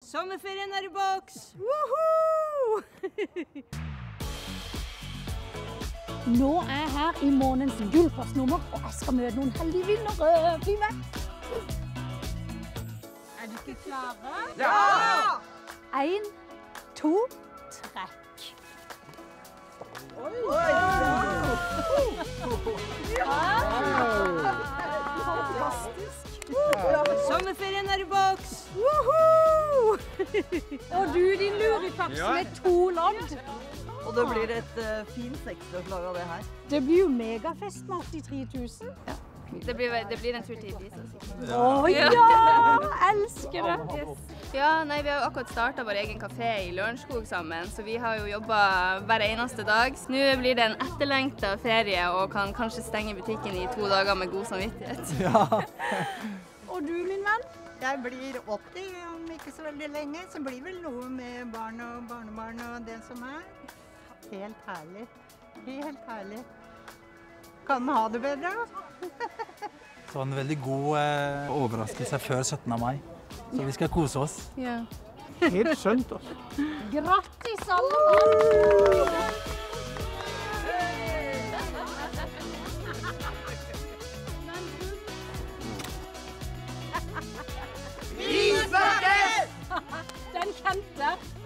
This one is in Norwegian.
Sommerferien er i boks! Woohoo! Nå er jeg her i månedens gullpostnummer, og jeg skal møte noen heldige vinnere. Bli med! Er du ikke klare? Ja! 1, 2, trekk. Fantastisk. Sommerferien er i boks! Woohoo! Og du, din lurifaks med 2 lodd. Og det blir et fint sekstårslag av det her. Det blir jo megafest med 83 000. Ja. Det blir en tur til Ibiza. Åh, ja! Elsker det! Yes. Ja, nei, vi har jo akkurat startet vår egen kafé i Lørenskog sammen, så vi har jo jobbet hver eneste dag. Så nå blir det en etterlengtet ferie og kan kanskje stenge butikken i 2 dager med god samvittighet. Ja. Og du, min venn? Jeg blir 80 om ikke så veldig lenge, så blir vel noe med barn og barnebarn og det som er. Helt herlig. Helt herlig. Kan ha det bedre. Så en veldig god overraskelse før 17. mai. Så vi skal kose oss. Ja. Helt skjønt også. Grattis alle mann! Vi snakkes! Den kjente.